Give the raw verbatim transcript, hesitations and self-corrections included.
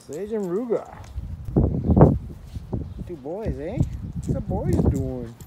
Sage and Ruger. Two boys, eh? What's the boys doing?